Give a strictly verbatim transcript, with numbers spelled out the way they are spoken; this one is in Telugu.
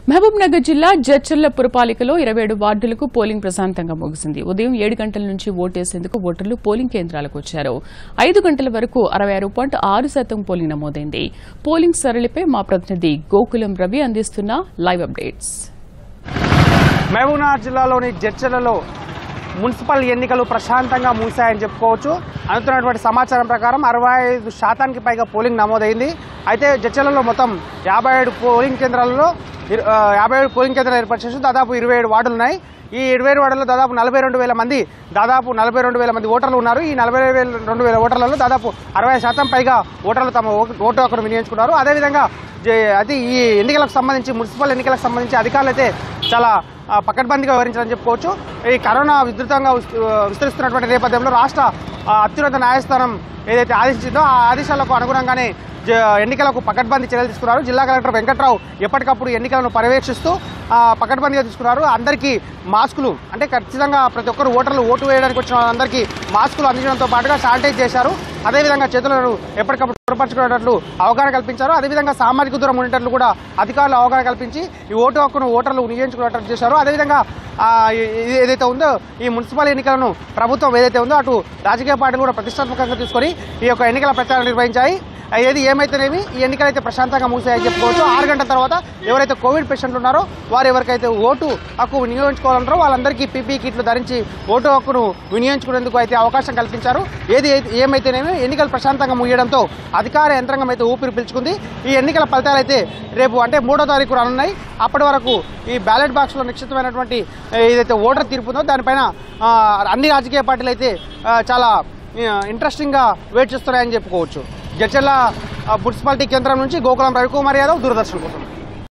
మహబూబ్నగర్ జిల్లా జడ్చర్ల పురపాలికలో ఇరవై ఏడు వార్డులకు పోలింగ్ ప్రశాంతంగా ముగిసింది. ఉదయం ఏడు గంటల నుంచి ఓటేసేందుకు ఓటర్లు పోలింగ్ కేంద్రాలకు వచ్చారు. ఐదు గంటల వరకు అరవై ఆరు పాయింట్ ఆరు శాతం పోలింగ్ నమోదైంది. పోలింగ్ సరళిపై మా ప్రతినిధి గోకులం రవి అందిస్తున్న లైవ్ అప్డేట్స్. మహబూబ్నగర్ జిల్లాలోని జడ్చర్లలో మున్సిపల్ ఎన్నికలు ప్రశాంతంగా ముగిశాయని చెప్పుకోవచ్చు. అందుతున్నటువంటి సమాచారం ప్రకారం అరవై ఐదు శాతానికి పైగా పోలింగ్ నమోదైంది. అయితే జడ్చర్లలో మొత్తం యాభై ఏడు పోలింగ్ కేంద్రాలలో యాభై ఏడు పోలింగ్ కేంద్రాలు ఏర్పాటు చేసి దాదాపు ఇరవై ఏడు వార్డులు ఉన్నాయి. ఈ ఇరవై ఏడు వార్డుల్లో దాదాపు నలభై రెండు వేల మంది దాదాపు నలభై రెండు వేల మంది ఓటర్లు ఉన్నారు. ఈ నలభై రెండు వేల ఓటర్లలో దాదాపు అరవై శాతం పైగా ఓటర్లు తమ ఓటు హక్కును వినియోగించుకున్నారు. అదేవిధంగా అది ఈ ఎన్నికలకు సంబంధించి మున్సిపల్ ఎన్నికలకు సంబంధించి అధికారులు అయితే చాలా పకడ్బందీగా వివరించాలని చెప్పుకోవచ్చు. ఈ కరోనా విస్తృతంగా విస్తరిస్తున్నటువంటి నేపథ్యంలో రాష్ట్ర అత్యున్నత న్యాయస్థానం ఏదైతే ఆదేశించిందో ఆ ఆదేశాలకు అనుగుణంగానే ఎన్నికలకు పకడ్బందీ చర్యలు తీసుకున్నారు. జిల్లా కలెక్టర్ వెంకట్రావు ఎప్పటికప్పుడు ఎన్నికలను పర్యవేక్షిస్తూ పకడ్బందీగా తీసుకున్నారు. అందరికీ మాస్కులు అంటే ఖచ్చితంగా ప్రతి ఒక్కరు ఓటర్లు ఓటు వేయడానికి వచ్చిన వాళ్ళందరికీ మాస్కులు అందించడంతో పాటుగా శానిటైజ్ చేశారు. అదేవిధంగా చేతులను ఎప్పటికప్పుడు శుభ్రపరచుకునేటట్లు అవగాహన కల్పించారు. అదేవిధంగా సామాజిక దూరం ఉండేటట్లు కూడా అధికారులు అవగాహన కల్పించి ఈ ఓటు హక్కును ఓటర్లు వినియోగించుకునేటట్లు చేశారు. అదేవిధంగా ఏదైతే ఉందో ఈ మున్సిపల్ ఎన్నికలను ప్రభుత్వం ఏదైతే ఉందో అటు రాజకీయ పార్టీలు కూడా ప్రతిష్టాత్మకంగా తీసుకొని ఈ యొక్క ఎన్నికల ప్రచారం నిర్వహించాయి. ఏది ఏమైతేనేమి ఈ ఎన్నికలు అయితే ప్రశాంతంగా ముగిసాయని చెప్పుకోవచ్చు. ఆరు గంటల తర్వాత ఎవరైతే కోవిడ్ పేషెంట్లు ఉన్నారో వారు ఎవరికైతే ఓటు హక్కు వినియోగించుకోవాలంటారో వాళ్ళందరికీ పీపీ కిట్లు ధరించి ఓటు హక్కును వినియోగించుకునేందుకు అయితే అవకాశం కల్పించారు. ఏది ఏమైతేనేమి ఎన్నికలు ప్రశాంతంగా ముగియడంతో అధికార యంత్రాంగం అయితే ఊపిరి పీల్చుకుంది. ఈ ఎన్నికల ఫలితాలు అయితే రేపు అంటే మూడో తారీఖు రానున్నాయి. అప్పటి వరకు ఈ బ్యాలెట్ బాక్స్లో నిశ్చితమైనటువంటి ఏదైతే ఓటర్ తీర్పు ఉందో దానిపైన అన్ని రాజకీయ పార్టీలు అయితే చాలా ఇంట్రెస్టింగ్గా వెయిట్ చేస్తున్నాయని చెప్పుకోవచ్చు. జడ్చర్ల మున్సిపాలిటీ కేంద్రం నుంచి గోకులం రవికుమార్ యాదవ్, దూరదర్శన్ కోసం.